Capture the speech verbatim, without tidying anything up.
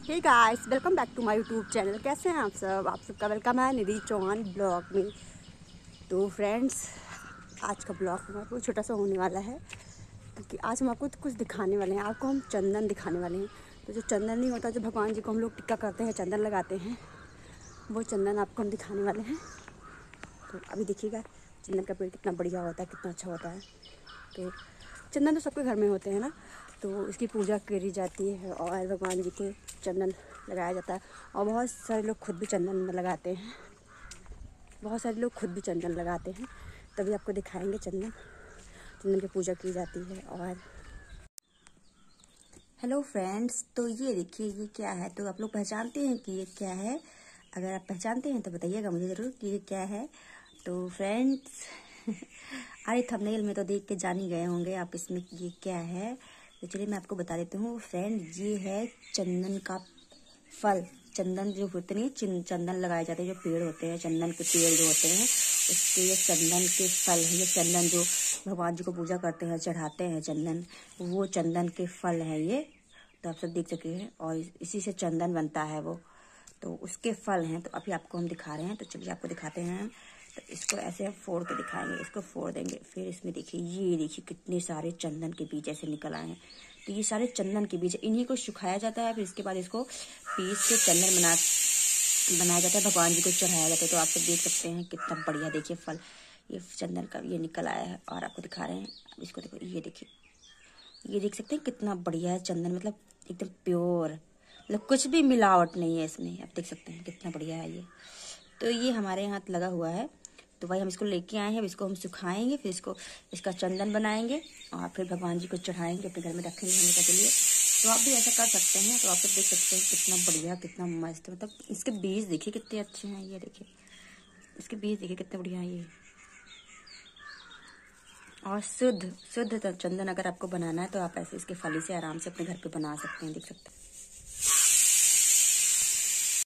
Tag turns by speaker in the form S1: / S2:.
S1: Hey guys, welcome back to my YouTube channel. कैसे हैं आप सब? आप सबका वेलकम है निधि चौहान ब्लॉग में। तो फ्रेंड्स, आज का ब्लॉग हमारा बहुत छोटा सा होने वाला है क्योंकि आज हम आपको कुछ दिखाने वाले हैं। आपको हम चंदन दिखाने वाले हैं। तो जो चंदन नहीं होता, जो भगवान जी को हम लोग टिक्का करते हैं, चंदन लगाते हैं, वो चंदन आपको हम दिखाने वाले हैं। तो अभी देखिएगा चंदन का पेड़ कितना बढ़िया होता है, कितना अच्छा होता है। तो चंदन तो सबके घर में होते हैं ना, तो इसकी पूजा करी जाती है और भगवान जी को चंदन लगाया जाता है। और बहुत सारे लोग खुद भी चंदन लगाते हैं, बहुत सारे लोग खुद भी चंदन लगाते हैं। तभी आपको दिखाएंगे चंदन चंदन की पूजा की जाती है। और हेलो फ्रेंड्स, तो ये देखिए ये क्या है। तो आप लोग पहचानते हैं कि ये क्या है? अगर आप पहचानते हैं तो बताइएगा मुझे ज़रूर कि ये क्या है। तो फ्रेंड्स अरे थंबनेल में तो देख के जान ही गए होंगे आप इसमें ये क्या है। तो चलिए मैं आपको बता देती हूँ फ्रेंड, ये है चंदन का फल। चंदन जो होते नहीं, चंदन लगाए जाते हैं, जो पेड़ होते हैं, चंदन के पेड़ जो होते हैं, उसके ये चंदन के फल है। ये चंदन जो भगवान जी को पूजा करते हैं, चढ़ाते हैं चंदन, वो चंदन के फल है ये। तो आप सब देख सके हैं, और इसी से चंदन बनता है वो। तो उसके फल हैं। तो अभी आपको हम दिखा रहे हैं, तो चलिए आपको दिखाते हैं। तो इसको ऐसे हम फोड़ के दिखाएंगे, इसको फोड़ देंगे। फिर इसमें देखिए, ये देखिए कितने सारे चंदन के बीज ऐसे निकल आए हैं। तो ये सारे चंदन के बीज, इन्हीं को सुखाया जाता है। फिर इसके बाद इसको पीस के चंदन बना बनाया जाता है, भगवान जी को चढ़ाया जाता है। तो आप सब देख सकते हैं कितना बढ़िया देखिए फल ये चंदन का ये निकल आया है। और आपको दिखा रहे हैं, इसको देखो, ये देखिए, ये देख सकते हैं कितना बढ़िया है चंदन, मतलब एकदम प्योर, मतलब कुछ भी मिलावट नहीं है इसमें। आप देख सकते हैं कितना बढ़िया है ये। तो ये हमारे यहाँ लगा हुआ है। तो भाई हम इसको लेके आए हैं। अब इसको हम सुखाएंगे, फिर इसको इसका चंदन बनाएंगे और फिर भगवान जी को चढ़ाएंगे, अपने घर में रखेंगे हमेशा के लिए। तो आप भी ऐसा कर सकते हैं। तो आप सब देख सकते हैं कितना बढ़िया, कितना मस्त, मतलब इसके बीज देखिए कितने अच्छे हैं। ये देखिए इसके बीज देखिए कितने बढ़िया हैं ये। और शुद्ध शुद्ध चंदन अगर आपको बनाना है तो आप ऐसे इसके फली से आराम से अपने घर पे बना सकते हैं, देख सकते हैं।